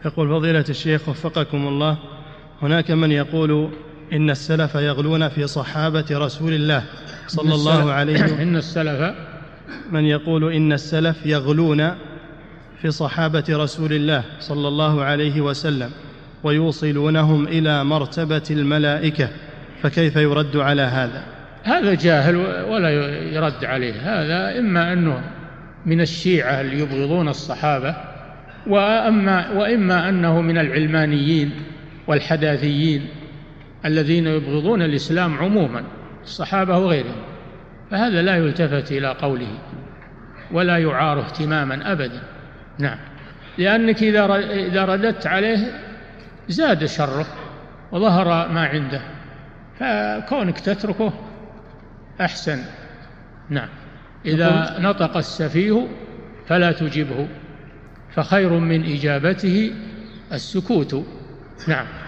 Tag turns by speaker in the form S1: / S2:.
S1: يقول فضيلة الشيخ وفقكم الله، هناك من يقول إن السلف يغلون في صحابة رسول الله صلى الله عليه وسلم.
S2: إن السلف،
S1: من يقول إن السلف يغلون في صحابة رسول الله صلى الله عليه وسلم ويوصلونهم إلى مرتبة الملائكة، فكيف يرد على هذا؟
S2: هذا جاهل ولا يرد عليه. هذا إما أنه من الشيعة اللي يبغضون الصحابة، وإما أنه من العلمانيين والحداثيين الذين يبغضون الإسلام عموما، الصحابة وغيرهم. فهذا لا يلتفت إلى قوله ولا يعار اهتماما أبدا. نعم، لأنك إذا رددت عليه زاد شره وظهر ما عنده، فكونك تتركه أحسن. نعم، إذا نطق السفيه فلا تجبه، فخير من إجابته السكوت. نعم.